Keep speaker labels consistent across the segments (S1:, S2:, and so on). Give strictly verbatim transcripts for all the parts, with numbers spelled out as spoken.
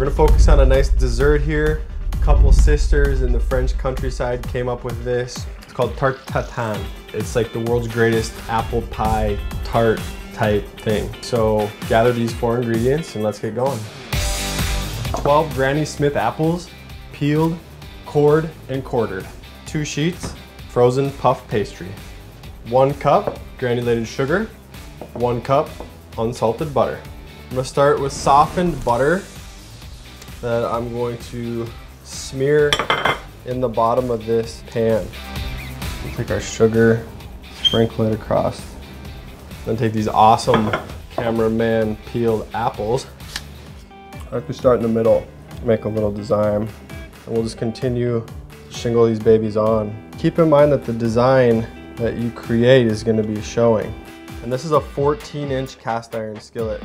S1: We're gonna focus on a nice dessert here. A couple sisters in the French countryside came up with this. It's called Tarte Tatin. It's like the world's greatest apple pie tart type thing. So gather these four ingredients and let's get going. twelve Granny Smith apples, peeled, cored, and quartered. Two sheets, frozen puff pastry. One cup granulated sugar. One cup unsalted butter. I'm gonna start with softened butter that I'm going to smear in the bottom of this pan. We'll take our sugar, sprinkle it across. Then take these awesome cameraman peeled apples. I like to start in the middle, make a little design, and we'll just continue to shingle these babies on. Keep in mind that the design that you create is going to be showing. And this is a fourteen inch cast iron skillet.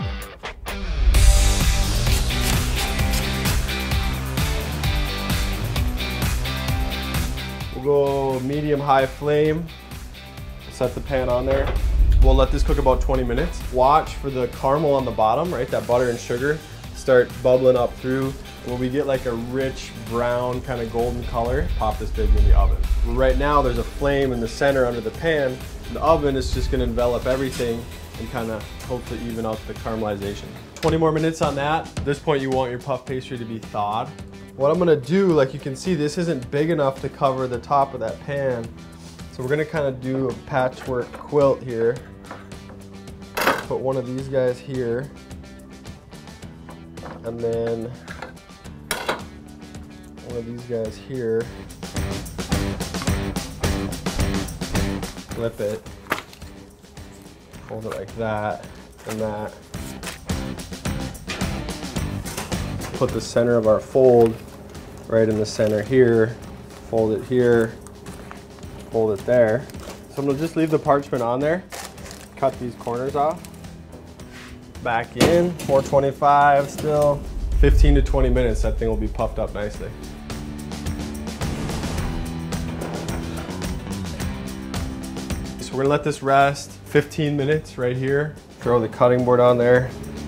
S1: We'll go medium high flame, set the pan on there. We'll let this cook about twenty minutes. Watch for the caramel on the bottom, right? That butter and sugar start bubbling up through. When we get like a rich brown kind of golden color, pop this baby in the oven. Right now there's a flame in the center under the pan. The oven is just gonna envelop everything and kind of hopefully even out the caramelization. twenty more minutes on that. At this point you want your puff pastry to be thawed. What I'm gonna do, like you can see, this isn't big enough to cover the top of that pan. So we're gonna kind of do a patchwork quilt here. Put one of these guys here. And then one of these guys here. Flip it. Hold it like that and that. Put the center of our fold right in the center here. Fold it here. Fold it there. So I'm gonna just leave the parchment on there. Cut these corners off. Back in, four twenty-five still. fifteen to twenty minutes, that thing will be puffed up nicely. So we're gonna let this rest fifteen minutes right here. Throw the cutting board on there.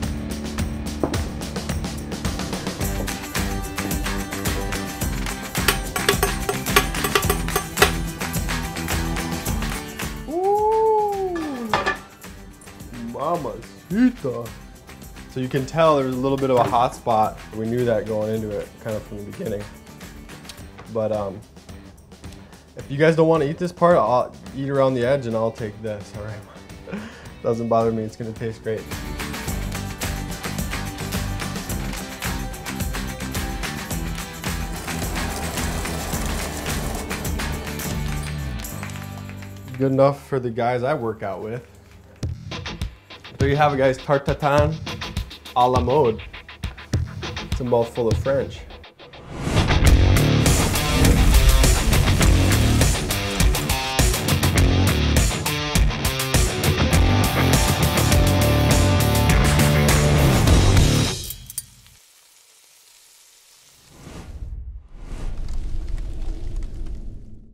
S1: Mamacita. So you can tell there was a little bit of a hot spot. We knew that going into it kind of from the beginning. But um, if you guys don't want to eat this part, I'll eat around the edge and I'll take this, all right? Doesn't bother me, it's gonna taste great. Good enough for the guys I work out with. There you have it, guys. Tarte Tatin a la mode. It's a mouthful of French.